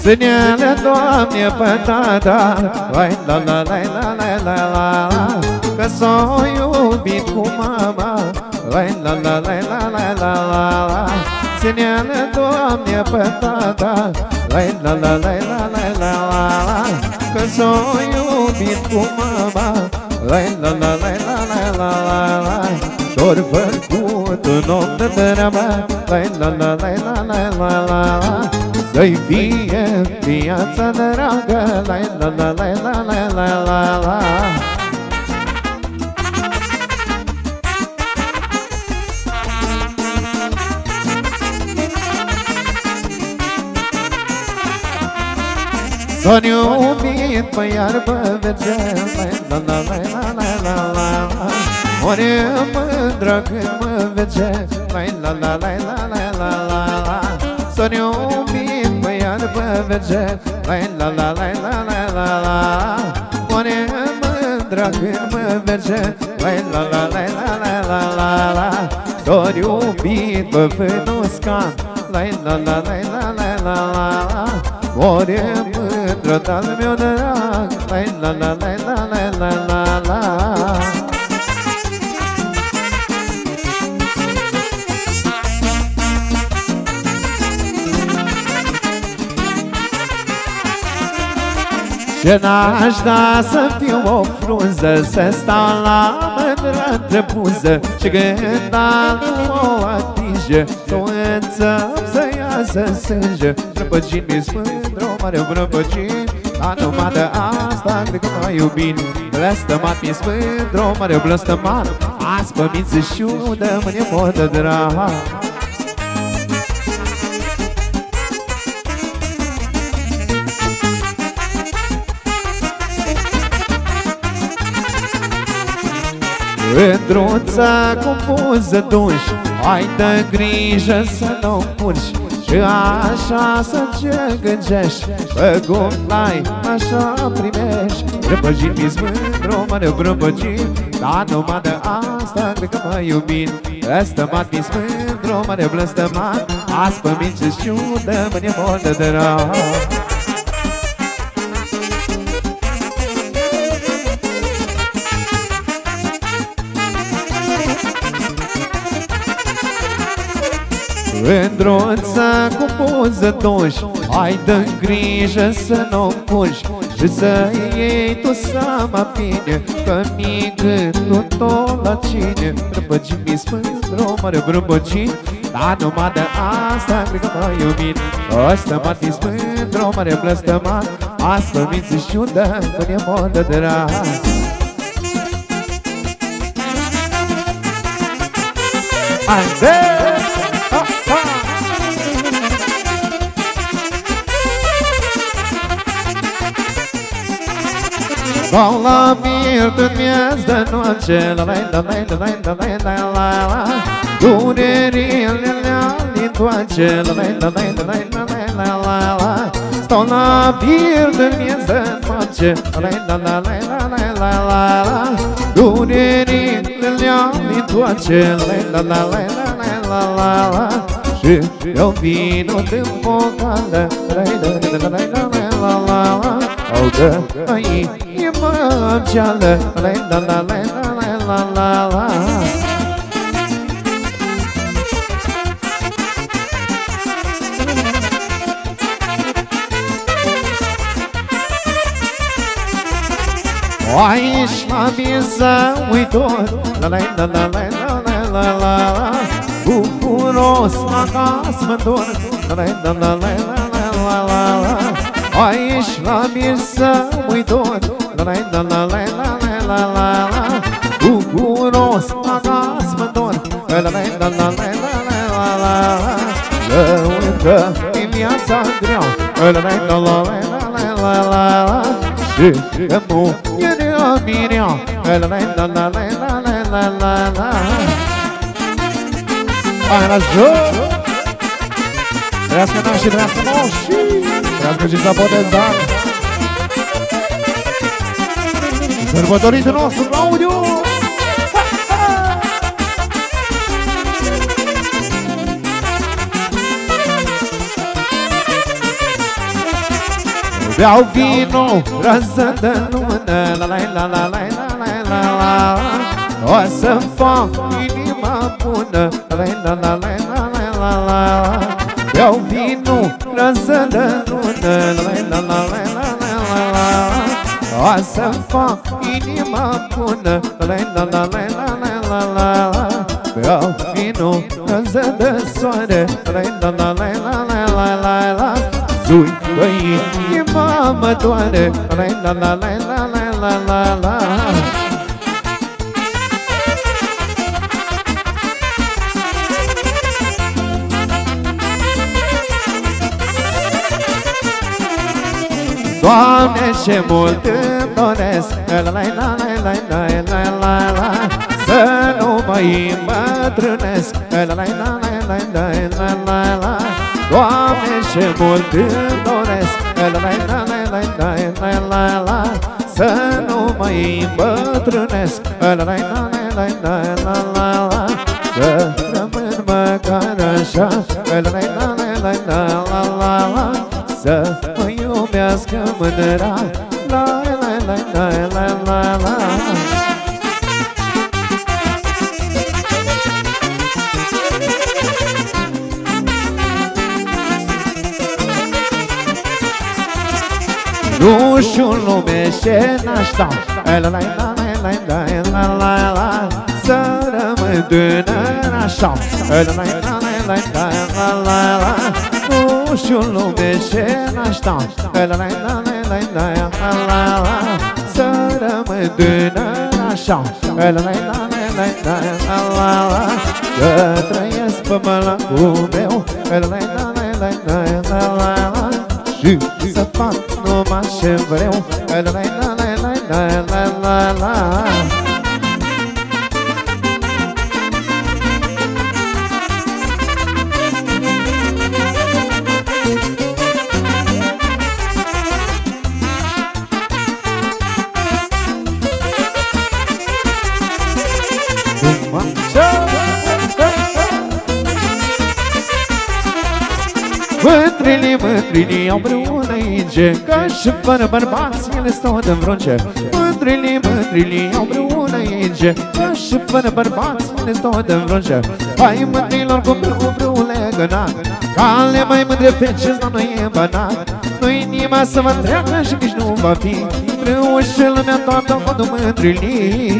Ține-le, Doamne, pe tata, lai la la la la la la la, că s-o iubit cu mama, lai la la la la la la la. Ține-le, Doamne, pe tata, lai la la la la la la la, că s-o iubit cu mama, lai la la la la la la la. Dor făcut un om de treabă, lai la la la la la la la. Să-i fie viața dragă, lai la la la la la la la la. S-o iubit pe iarbă verge, lai la la la la la la la. Ori mândră când mă vege, lai la la la la la la la la. S-o iubit pe iarbă verge, lai la la la la la la la. Ori mândră când mă vege, lai la la la la la la la la. S-o iubit pe fânuscan, lai la la la la la la la la. Ori mândră dar meu drag, lai la la la la la la la la. Ce n-aș da să fiu o frunză, să stau la mândră între buză, și când altul o atinge, s-o înțăp să iasă sânge. Răpăcini-s mândră, mare vrăpăcini, dar numai de asta cred că m-a iubit. Blăstămat-mi-s mândră, mare blăstămat, azi pe mință și udă mâine modă drag. Mândruța cu buză duși, ai de grijă să nu curci, și așa să ce gângești, pe cum l-ai, așa primești. Răpăcini-s mândru, mă răpăcini, dar numai de asta cred că m-a iubit. Blăstămat-mi-s mândru, mă blăstămat, azi pe mință-ți ciudă, mâine modă de drag. Mândruța cu buză duși, ai de grijă să nu curci, și să iei tu seama bine, că mi-i gândul tot la cine. Răpăcini-s mândru, mare răpăcini, dar numai de asta cred că m-a iubit. Blăstămat-mi-s mândru, mare blăstămat, azi pe mință-și ciudă, mâine modă drag. Haide! Stau la mirt în miez de noce, la la la la la la la la la la. Durerile le-am întoarce, la la la la la la la la la la. Stau la mirt în miez de noce, la la la la la la la la la. Durerile le-am întoarce, la la la la la la la la. Și eu vin-o din vocală, la la la la la la la la. Au că aici mă ceală, la la la la la la la la. Aici la viza uitor, la la la la la la la la la. Bucuros acasă mă întorc, la la la la la la la la. Aici la viza uitor, la la la la la la la la la. Bucuros acasă mă întorc, la la la la la la la la. Lăută e viața grea, la la la la la la la la. Și că nu era mirea, la la la la la la la la la. Hai la joc! Trească nașii, trească moșii, trească și s-a botezat. Sărbătoritul nostru, Claudiu! beau vino, rază de lună, la la la la la la la la. O să fac inima bună, la la la la la la la. Beau vino, rază de lună, la la la la la la. O să fac inima bună, la la la la la la la. Beau vino, rază de soare, la la la la la la la la. Zui, băi, inima mă doare, la la la la la la la la. Doamne, ce mult îmi doresc, la la la la la la la la. Să nu mai îmbătrânesc, la la la la la la la la. Doamne, ce mult îmi doresc, la la la la la la la la. Să nu mai îmbătrânesc, la la la la la la la la. Să rămân măcar așa, la la la la la la la la. Să mă iubească mândra, la la la la la la la. Rușul lume ce n-aștau, la la la la la la la la. Să rămân tânăr așa, la la la la la la la la. Rușul lume ce n-aștau, la la la la la la la la. Să rămân tânăr așa, la la la la la la la. Că trăiesc pe mălacul meu, la la la la la la la. Și să fac numai ce vreau, la la la la la la la la. Mândrilii, mândrilii au vreun aici, că și fără bărbați ele stau de vrunce. Mândrilii, mândrilii au vreun aici, că și fără bărbați ele stau de vrunce. Hai mândrilor cu brâu legănat, cale mai mândre fece, dar nu e banat. Nu-i inima să vă treacă și nici nu va fi brâu și lumea toată cu mândrilii.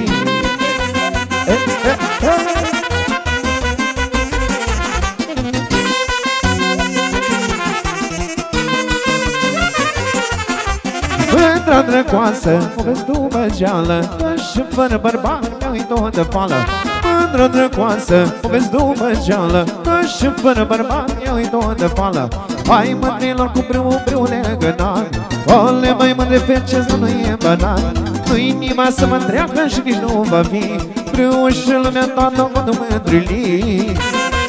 Mândra drăcoasă, o vezi după geală, că și fără bărbat i-au-i tot de fală. Mândra drăcoasă, o vezi după geală, că și fără bărbat i-au-i tot de fală. Hai mândrilor cu brâu legănat, ole mai mândre fece, dar nu e banat. Nu-i inima să mă treacă și nici nu va fi brâu și lumea toată cu mândrilii.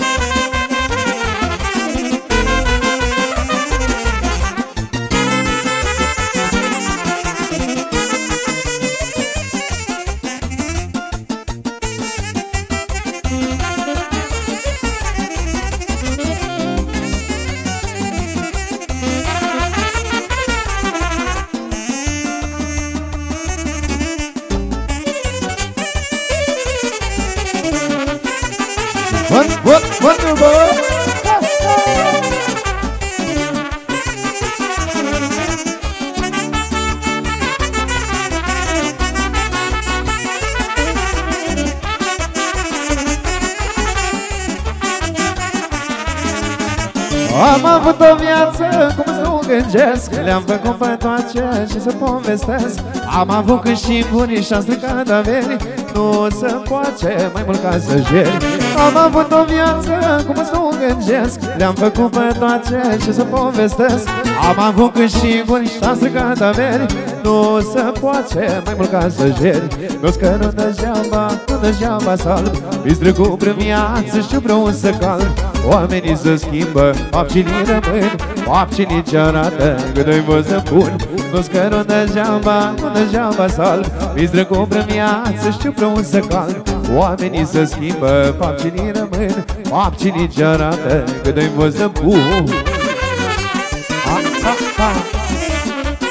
Am avut o viață cum să o gândesc, le-am făcut pe toate și să povestesc. Am avut câștiguri și-am stricat averi, nu se poate mai mult ca să jeri. Am avut o viață cum să o gândesc, le-am făcut pe toate și să povestesc. Am avut câștiguri și-am stricat averi, nu se poate mai mult ca să jeri. Nu-s că nu degeaba salv, îți trecut prin viață și vreau să calm. Oamenii se schimbă, fapcinii rămân, fapcinii ce arată cât îi vă să pun. Nu-s că nu degeaba salv, îți trecut prin viață și vreau să calm. Oamenii se schimbă, fapcinii rămân, fapcinii ce arată cât îi vă să pun.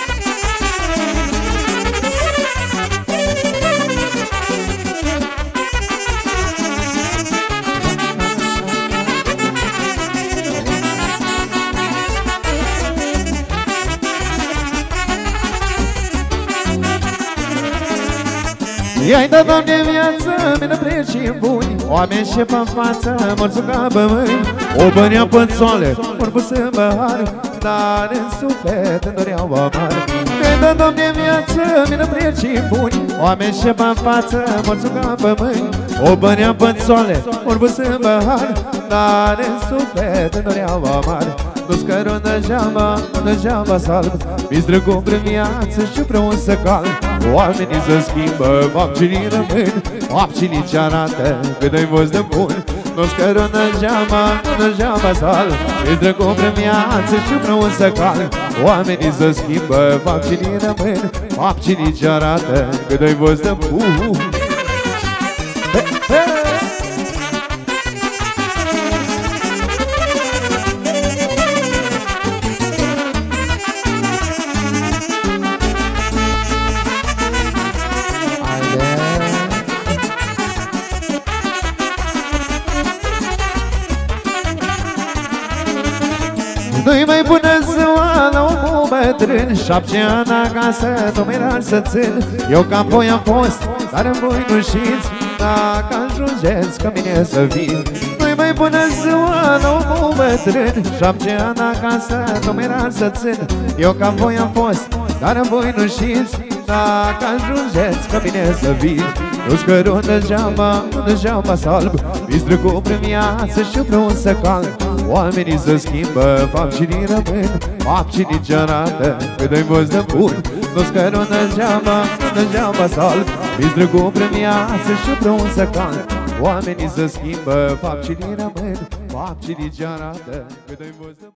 I-ai dat, Doamne, viață, mină pleci și buni, oameni și pe față, morți ca bămâni. O bănea pățoale, ori pus în bahar, dar în suflet îmi doreau amar. I-ai dat, Doamne, viață, mină pleci și buni, oameni și pe față, morți ca bămâni. O bănea pățoale, ori pus în bahar, dar în suflet îmi doreau amar. Nu-ți cărun degeaba salb, mi-s drăgom prin viață și vreau să calm. Oamenii se schimbă, fapcinii rămân, fapcinii ce arată cât ai fost de bun. Nu-ți cărun degeaba salb, mi-s drăgom prin viață și vreau să calm. Oamenii se schimbă, fapcinii rămân, fapcinii ce arată cât ai fost de bun. Nu-i mai bună ziua la omul bătrân, 7 ani acasă, domnul să țin. Eu ca voi am fost, dar în voi nu știți, dacă ajungeți ca mine să vin. Nu-i mai bună ziua la omul bătrân, 7 ani acasă, domnul să țin. Eu ca voi am fost, dar în voi nu știți, dacă ajungeți ca mine să vin. Nu-ți cărun degeaba salb, mi-s drăgom prin viață și vreau să calm. Oamenii se schimbă, fapcinii rămân, fapcinii ce arată cât ai fost de bun. Nu-ți cărun degeaba salb, mi-s drăgom prin viață și vreau să calm. Oamenii se schimbă, fapcinii rămân, fapcinii ce arată cât ai fost de bun.